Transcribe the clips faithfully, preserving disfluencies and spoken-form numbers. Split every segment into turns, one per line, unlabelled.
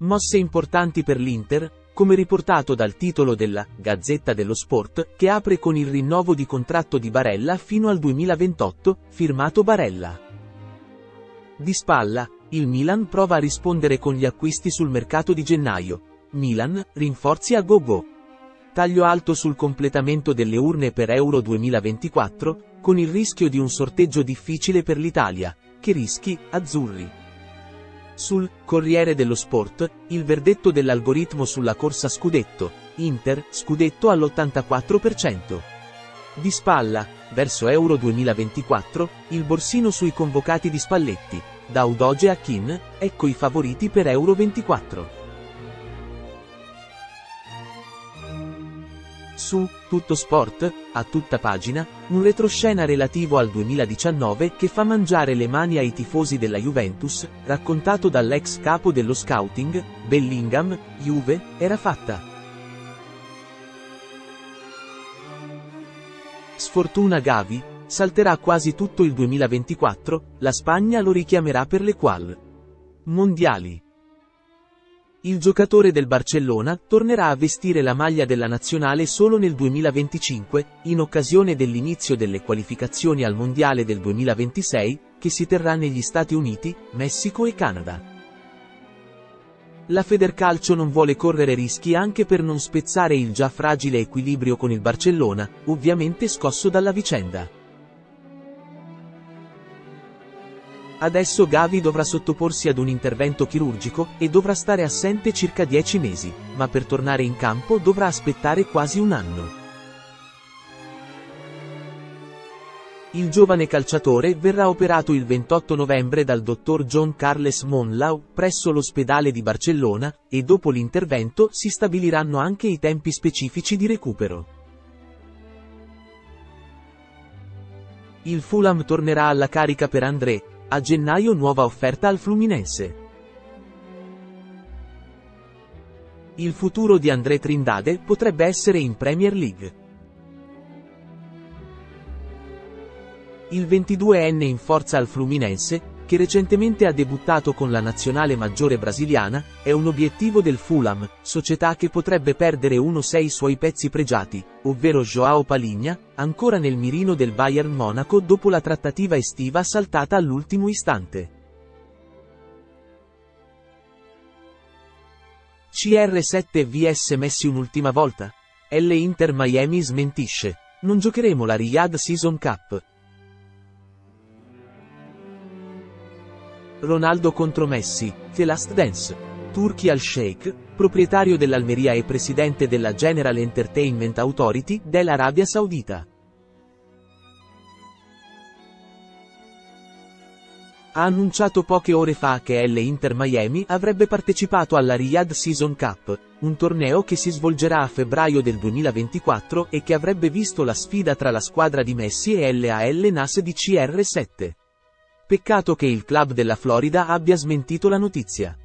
Mosse importanti per l'Inter, come riportato dal titolo della Gazzetta dello Sport, che apre con il rinnovo di contratto di Barella fino al duemilaventotto, firmato Barella. Di spalla, il Milan prova a rispondere con gli acquisti sul mercato di gennaio. Milan, rinforzi a go-go. Taglio alto sul completamento delle urne per Euro duemilaventiquattro, con il rischio di un sorteggio difficile per l'Italia. Che rischi, azzurri? Sul Corriere dello Sport, il verdetto dell'algoritmo sulla corsa scudetto. Inter, scudetto all'ottantaquattro per cento. Di spalla, verso Euro duemilaventiquattro, il borsino sui convocati di Spalletti. Da Udogie a Kean, ecco i favoriti per Euro ventiquattro. Su Tutto Sport, a tutta pagina, un retroscena relativo al duemiladiciannove che fa mangiare le mani ai tifosi della Juventus, raccontato dall'ex capo dello scouting, Bellingham. Juve, era fatta. Sfortuna Gavi, salterà quasi tutto il duemilaventiquattro, la Spagna lo richiamerà per le qual. Mondiali. Il giocatore del Barcellona tornerà a vestire la maglia della nazionale solo nel duemilaventicinque, in occasione dell'inizio delle qualificazioni al Mondiale del duemilaventisei, che si terrà negli Stati Uniti, Messico e Canada. La Federcalcio non vuole correre rischi anche per non spezzare il già fragile equilibrio con il Barcellona, ovviamente scosso dalla vicenda. Adesso Gavi dovrà sottoporsi ad un intervento chirurgico, e dovrà stare assente circa dieci mesi, ma per tornare in campo dovrà aspettare quasi un anno. Il giovane calciatore verrà operato il ventotto novembre dal dottor John Carles Monlau, presso l'ospedale di Barcellona, e dopo l'intervento si stabiliranno anche i tempi specifici di recupero. Il Fulham tornerà alla carica per André. A gennaio nuova offerta al Fluminense. Il futuro di André Trindade potrebbe essere in Premier League. Il ventiduenne in forza al Fluminense, che recentemente ha debuttato con la nazionale maggiore brasiliana, è un obiettivo del Fulham, società che potrebbe perdere uno dei sei suoi pezzi pregiati, ovvero Joao Palhinha, ancora nel mirino del Bayern Monaco dopo la trattativa estiva saltata all'ultimo istante. C R sette versus Messi un'ultima volta? L Inter Miami smentisce. Non giocheremo la Riyadh Season Cup. Ronaldo contro Messi, The Last Dance. Turki Al-Sheikh, proprietario dell'Almeria e presidente della General Entertainment Authority dell'Arabia Saudita. Ha annunciato poche ore fa che l'Inter Miami avrebbe partecipato alla Riyadh Season Cup, un torneo che si svolgerà a febbraio del duemilaventiquattro e che avrebbe visto la sfida tra la squadra di Messi e l'Al Nassr di C R sette. Peccato che il club della Florida abbia smentito la notizia.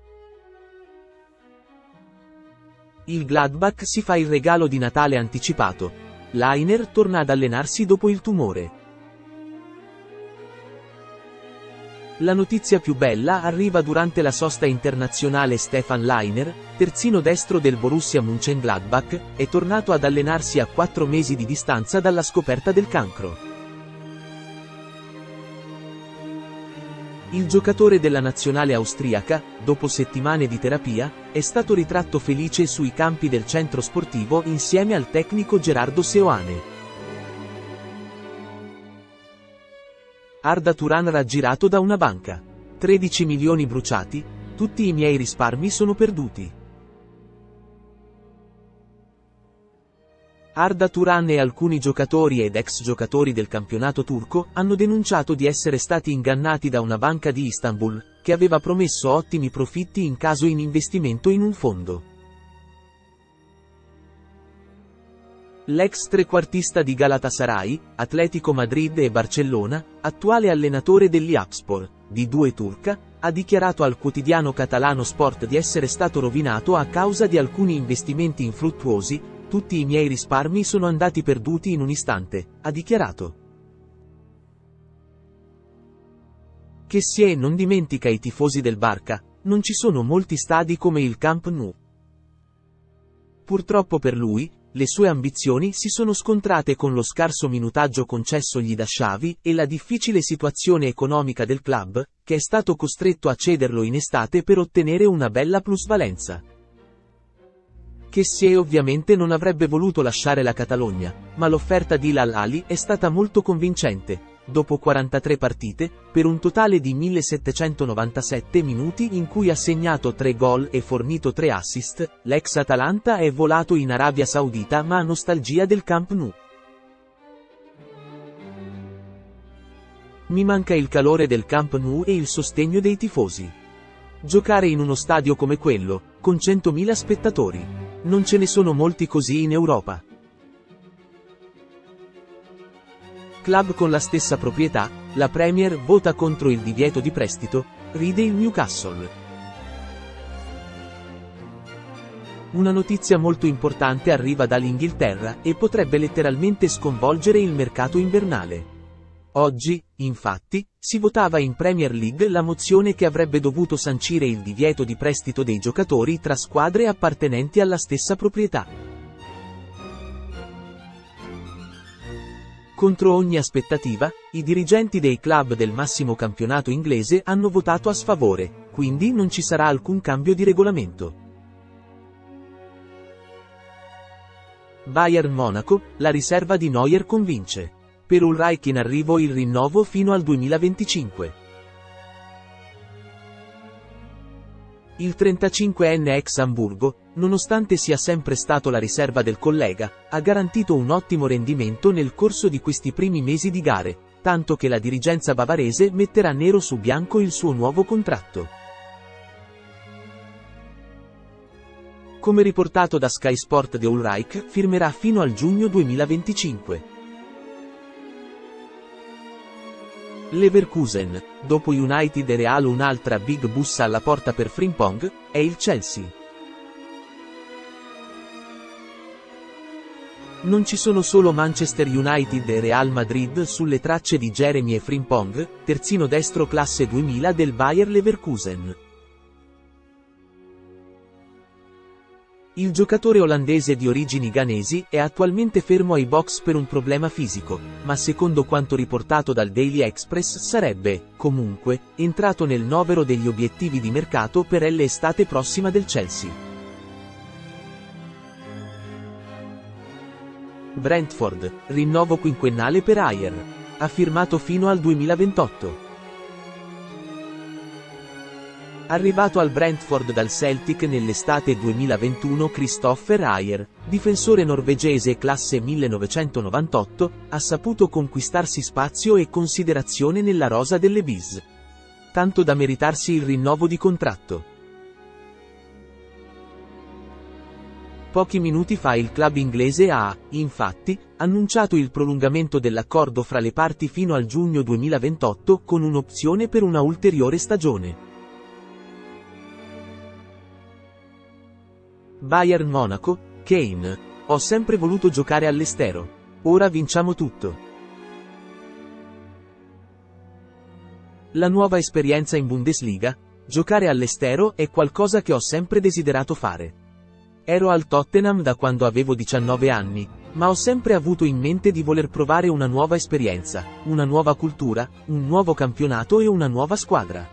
Il Gladbach si fa il regalo di Natale anticipato. Lainer torna ad allenarsi dopo il tumore. La notizia più bella arriva durante la sosta internazionale. Stefan Lainer, terzino destro del Borussia Mönchengladbach, è tornato ad allenarsi a quattro mesi di distanza dalla scoperta del cancro. Il giocatore della nazionale austriaca, dopo settimane di terapia, è stato ritratto felice sui campi del centro sportivo insieme al tecnico Gerardo Seoane. Arda Turan raggirato da una banca. tredici milioni bruciati, tutti i miei risparmi sono perduti. Arda Turan e alcuni giocatori ed ex giocatori del campionato turco hanno denunciato di essere stati ingannati da una banca di Istanbul, che aveva promesso ottimi profitti in caso in investimento in un fondo. L'ex trequartista di Galatasaray, Atletico Madrid e Barcellona, attuale allenatore dell'Iapspor, di due turca, ha dichiarato al quotidiano catalano Sport di essere stato rovinato a causa di alcuni investimenti infruttuosi. Tutti i miei risparmi sono andati perduti in un istante, ha dichiarato. Che si è non dimentica i tifosi del Barça, non ci sono molti stadi come il Camp Nou. Purtroppo per lui, le sue ambizioni si sono scontrate con lo scarso minutaggio concessogli da Xavi e la difficile situazione economica del club, che è stato costretto a cederlo in estate per ottenere una bella plusvalenza. Kessie ovviamente non avrebbe voluto lasciare la Catalogna, ma l'offerta di Al Ahly è stata molto convincente. Dopo quarantatré partite, per un totale di millesettecentonovantasette minuti in cui ha segnato tre gol e fornito tre assist, l'ex Atalanta è volato in Arabia Saudita ma ha nostalgia del Camp Nou. Mi manca il calore del Camp Nou e il sostegno dei tifosi. Giocare in uno stadio come quello, con centomila spettatori. Non ce ne sono molti così in Europa. Club con la stessa proprietà, la Premier vota contro il divieto di prestito, ride il Newcastle. Una notizia molto importante arriva dall'Inghilterra e potrebbe letteralmente sconvolgere il mercato invernale. Oggi, infatti, si votava in Premier League la mozione che avrebbe dovuto sancire il divieto di prestito dei giocatori tra squadre appartenenti alla stessa proprietà. Contro ogni aspettativa, i dirigenti dei club del massimo campionato inglese hanno votato a sfavore, quindi non ci sarà alcun cambio di regolamento. Bayern Monaco, la riserva di Neuer convince. Per Ulreich in arrivo il rinnovo fino al duemilaventicinque. Il trentacinquenne ex Amburgo, nonostante sia sempre stato la riserva del collega, ha garantito un ottimo rendimento nel corso di questi primi mesi di gare, tanto che la dirigenza bavarese metterà nero su bianco il suo nuovo contratto. Come riportato da Sky Sport, De Ulreich firmerà fino al giugno duemilaventicinque. Leverkusen, dopo United e Real un'altra big bussa alla porta per Frimpong, è il Chelsea. Non ci sono solo Manchester United e Real Madrid sulle tracce di Jeremy Frimpong, terzino destro classe duemila del Bayer Leverkusen. Il giocatore olandese di origini ghanesi è attualmente fermo ai box per un problema fisico, ma secondo quanto riportato dal Daily Express sarebbe, comunque, entrato nel novero degli obiettivi di mercato per l'estate prossima del Chelsea. Brentford, rinnovo quinquennale per Ajer. Ha firmato fino al duemilaventotto. Arrivato al Brentford dal Celtic nell'estate duemilaventuno, Christopher Ajer, difensore norvegese classe millenovecentonovantotto, ha saputo conquistarsi spazio e considerazione nella rosa delle Bees. Tanto da meritarsi il rinnovo di contratto. Pochi minuti fa il club inglese ha, infatti, annunciato il prolungamento dell'accordo fra le parti fino al giugno duemilaventotto con un'opzione per una ulteriore stagione. Bayern Monaco, Kane. Ho sempre voluto giocare all'estero. Ora vinciamo tutto. La nuova esperienza in Bundesliga? Giocare all'estero è qualcosa che ho sempre desiderato fare. Ero al Tottenham da quando avevo diciannove anni, ma ho sempre avuto in mente di voler provare una nuova esperienza, una nuova cultura, un nuovo campionato e una nuova squadra.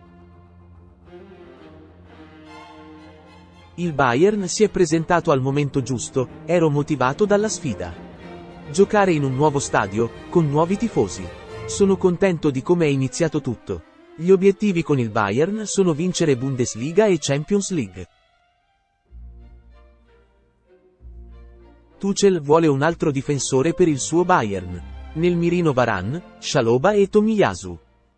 Il Bayern si è presentato al momento giusto, ero motivato dalla sfida. Giocare in un nuovo stadio, con nuovi tifosi. Sono contento di come è iniziato tutto. Gli obiettivi con il Bayern sono vincere Bundesliga e Champions League. Tuchel vuole un altro difensore per il suo Bayern. Nel mirino Varane, Chalobah e Tomiyasu.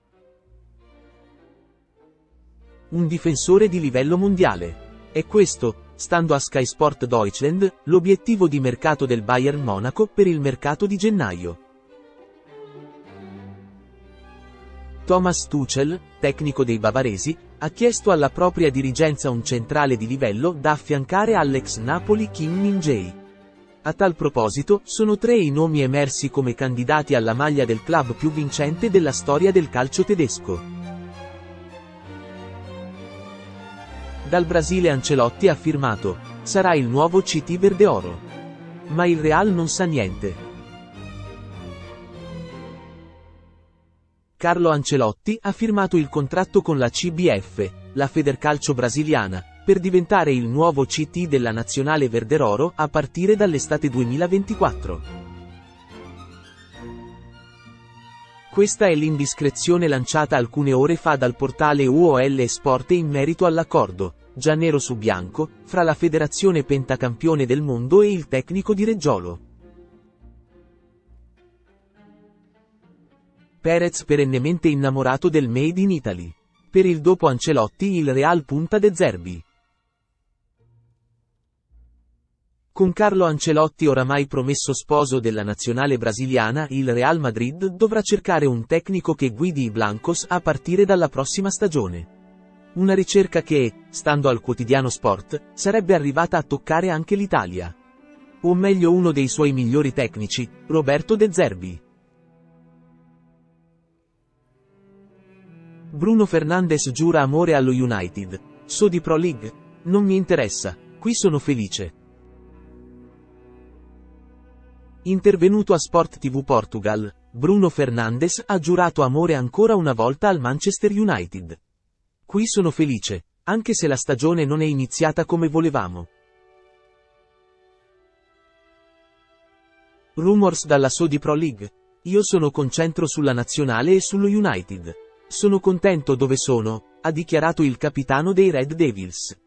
Un difensore di livello mondiale. È questo, stando a Sky Sport Deutschland, l'obiettivo di mercato del Bayern Monaco per il mercato di gennaio. Thomas Tuchel, tecnico dei bavaresi, ha chiesto alla propria dirigenza un centrale di livello da affiancare all'ex Napoli Kim Min-jae. A tal proposito, sono tre i nomi emersi come candidati alla maglia del club più vincente della storia del calcio tedesco. Dal Brasile Ancelotti ha affermato: sarà il nuovo C T Verdeoro. Ma il Real non sa niente. Carlo Ancelotti ha firmato il contratto con la C B F, la Federcalcio brasiliana, per diventare il nuovo C T della nazionale verdeoro a partire dall'estate duemilaventiquattro. Questa è l'indiscrezione lanciata alcune ore fa dal portale U O L Sport in merito all'accordo, già nero su bianco, fra la federazione pentacampione del mondo e il tecnico di Reggiolo. Perez perennemente innamorato del Made in Italy. Per il dopo Ancelotti il Real punta De Zerbi. Con Carlo Ancelotti oramai promesso sposo della nazionale brasiliana, il Real Madrid dovrà cercare un tecnico che guidi i Blancos a partire dalla prossima stagione. Una ricerca che, stando al quotidiano Sport, sarebbe arrivata a toccare anche l'Italia. O meglio uno dei suoi migliori tecnici, Roberto De Zerbi. Bruno Fernandes giura amore allo United. Saudi Pro League? Non mi interessa, qui sono felice. Intervenuto a Sport T V Portugal, Bruno Fernandes ha giurato amore ancora una volta al Manchester United. Qui sono felice, anche se la stagione non è iniziata come volevamo. Rumors dalla Saudi Pro League. Io sono concentro sulla nazionale e sullo United. Sono contento dove sono, ha dichiarato il capitano dei Red Devils.